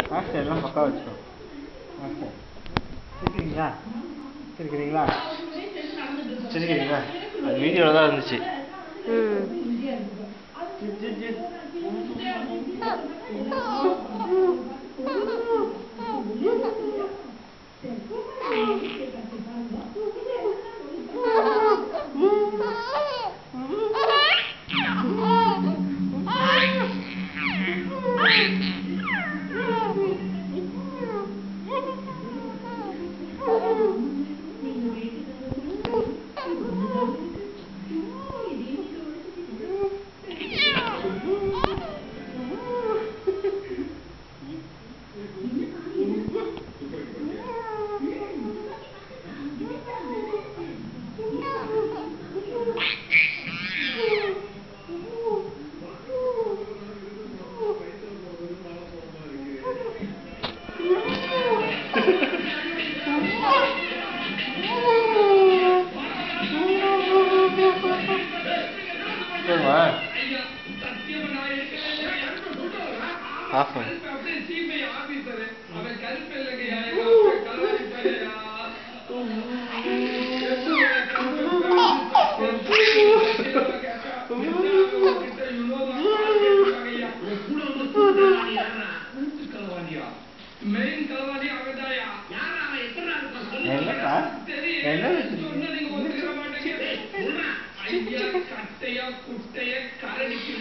Master எல்லாம் பக்கா வச்சுக்கோ. மாஸ்டர் சிரிக்கிறீங்களா? சிரிக்கிறீங்களா? சிரிக்கிறீங்களா? அது வீடியோவில் தான் இருந்துச்சு. ஆஃப் என்னப்பா என்ன கட்டைய குட்டைய கரடிக்கு